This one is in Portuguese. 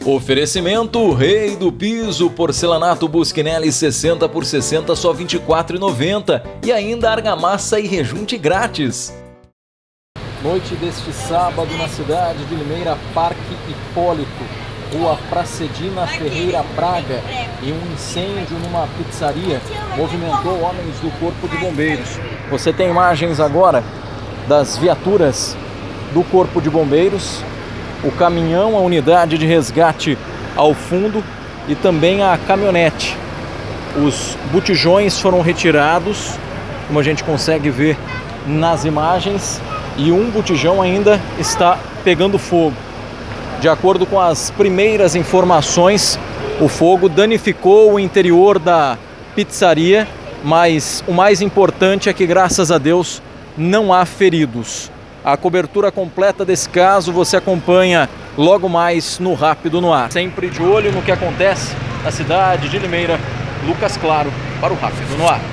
Oferecimento Rei do Piso, porcelanato Busquinelli 60 por 60 só R$ 24,90 e ainda argamassa e rejunte grátis. Noite deste sábado na cidade de Limeira, Parque Hipólito, Rua Pracedina Ferreira Braga, e um incêndio numa pizzaria movimentou homens do Corpo de Bombeiros. Você tem imagens agora das viaturas do Corpo de Bombeiros, o caminhão, a unidade de resgate ao fundo e também a caminhonete. Os botijões foram retirados, como a gente consegue ver nas imagens, e um botijão ainda está pegando fogo. De acordo com as primeiras informações, o fogo danificou o interior da pizzaria, mas o mais importante é que, graças a Deus, não há feridos. A cobertura completa desse caso você acompanha logo mais no Rápido no Ar. Sempre de olho no que acontece na cidade de Limeira, Lucas Claro para o Rápido no Ar.